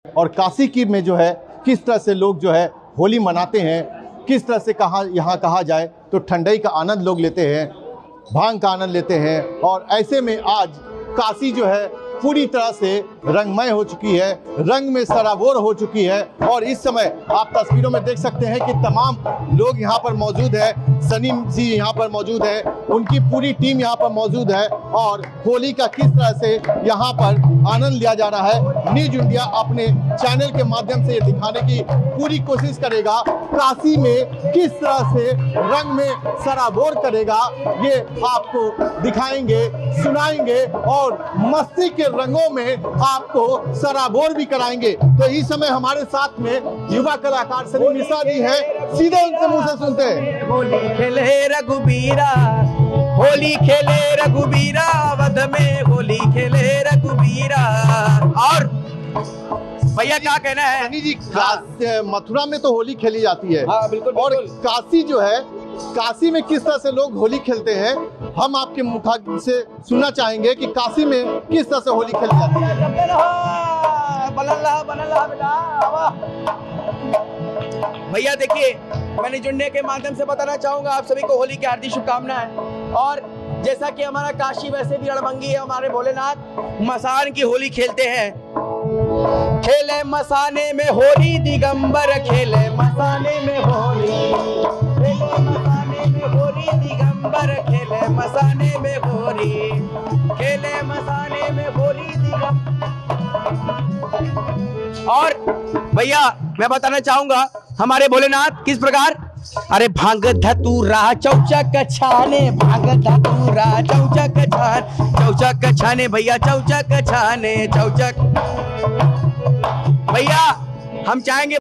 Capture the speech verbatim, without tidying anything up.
और काशी की में जो है किस तरह से लोग जो है होली मनाते हैं, किस तरह से कहा यहाँ कहा जाए तो ठंडई का आनंद लोग लेते हैं, भांग का आनंद लेते हैं। और ऐसे में आज काशी जो है पूरी तरह से रंगमय हो चुकी है, रंग में सराबोर हो चुकी है। और इस समय आप तस्वीरों में देख सकते हैं कि तमाम लोग यहाँ पर मौजूद है। सनी जी यहाँ पर मौजूद है, उनकी पूरी टीम यहाँ पर मौजूद है और होली का किस तरह से यहाँ पर आनंद लिया जा रहा है, न्यूज इंडिया अपने चैनल के माध्यम से ये दिखाने की पूरी कोशिश करेगा। काशी में किस तरह से रंग में सराबोर करेगा ये आपको दिखाएंगे, सुनाएंगे और मस्ती के रंगों में आपको सराबोर भी कराएंगे। तो इस समय हमारे साथ में युवा कलाकार सनी मिश्रा जी हैं, सीधे उनसे मुंह से सुनते हैं। होली खेले रघुबीरा, होली खेले रघुबीरा, वध में होली खेले रघुबीरा। और भैया क्या कहना है? सनी जी, मथुरा में तो होली खेली जाती है। हाँ, बिल्कुल, और बिल्कुल। काशी जो है, काशी में किस तरह से लोग होली खेलते हैं, हम आपके मुखा से सुनना चाहेंगे कि काशी में किस तरह से होली खेली जाती है। भैया देखिए, मैंने जुड़ने के माध्यम से बताना चाहूंगा आप सभी को होली की हार्दिक शुभकामनाएं। और जैसा कि हमारा काशी वैसे भी रणभंगी है, हमारे भोलेनाथ मसान की होली खेलते हैं। खेले मसाने में होली दिगंबर, खेले मसाने में होली, खेले मसाने में होली दिगंबर, खेले मसाने में होली, खेले मसाने में होली दिगंबर। और भैया मैं बताना चाहूंगा हमारे भोलेनाथ किस प्रकार, अरे भांग धतूरा चौचक छाने, भांग धतूरा चौचक छान, चौचक छाने भैया चौचक छाने, चौचक। भैया हम चाहेंगे